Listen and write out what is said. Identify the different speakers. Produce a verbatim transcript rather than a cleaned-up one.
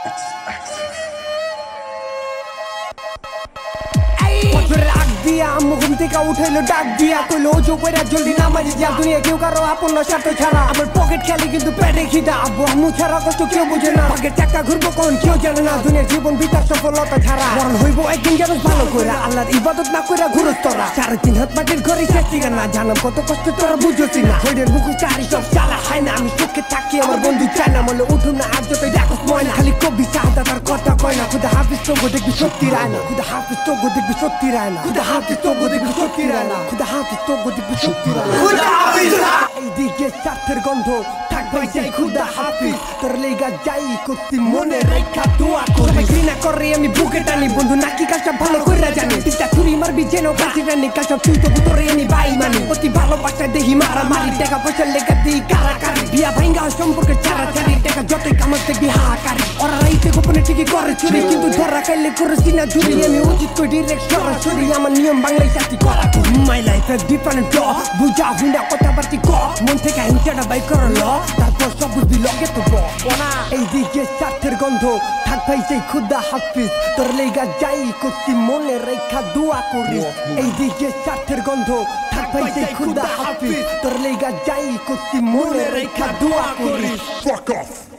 Speaker 1: আম্মু ঘুম থেকে উঠাইলো ডাক দিয়া কইলো ওজো কইরা জলদি নামাজে যা দুনিয়া কেউ কারো আপন না স্বার্থ ছাড়া আমার পকেট খালি কিন্তু পেটে খিদা আব্বু আম্মু ছাড়া কষ্ট কেউ বুঝে না পকেট টাকা ঘুরবো কোন কেউ জানে না দুনিয়ার জীবন বিতার সফলতা ছাড়া মরণ হইবো একদিন যেন ভালো কইরা আল্লাহর ইবাদত না কইরা ঘুরস তোরা সাড়ে তিন হাত মাটির ঘরে শেষি না জানাম কত কষ্ট তোরা বুঝছি না হইডের বুকু চারি সব চালা হয় না আমি চোখে থাকি আমার বন্ধু চায় না মনে উঠুন না আর যতই ডাকস ময়না খালি কবি চাহতা তার কথা কয় না খুদা হাফিজ তো গো দেখবি সত্যি রায় না খুদা হাফিজ তো গো দেখবি সত্যি রায় না খুদা হাফিজ তো গো দেখবি সত্যি রায় না খুদা হাফিজ তো গো দেখবি সত্যি রায় না খুদা হাফিজ এইদিকে স্বার্থের গন্ধ থাকবে যাই খুদা হাফিজ তোর লেগা যাই করতি মনে রেখা দোয়া করি ঘৃণা করে আমি বুকে টানি বন্ধু নাকি কাজটা ভালো কইরা জানি তিনটা ছুরি মারবি যেন কাছে রানি কাজটা তুই তো ভিতরে আমি বাই মানি অতি ভালোবাসা দেখি মারা মারি টাকা পয়সা লেগা দিই কারাকারি বিয়া ভাঙ্গা সম্পর্কে ছাড়া ছাড়ি টাকা যতই কামার দেখবি হাহাকারি ওরা রাইতে গোপনে ঠিকই করে চুরি কিন্তু ধরা খাইলে করেছি না চুরি আমি উচিত কই ডিরেক্ট সরাসরি আমার নিয়ম বাংলায় শাস্তি করা মাই লাইফ এ ডিফারেন্ট ল বুঝা হুন্ডা কথাবার্তি ক মন থেকে হিংসাটা বাই করো ল তারপর সব বুঝবি লগে তো বনা এই দিকে স্বার্থের গন্ধ থাক ভাই সেই খুদা হাফিজ তোর লেগা যাই করতি মনে রেখা দোয়া করি এই দিকে স্বার্থের গন্ধ থাক ভাই সেই খুদা হাফিজ তোর লেগা যাই করতি মনে রেখা দোয়া করি
Speaker 2: Fuck off!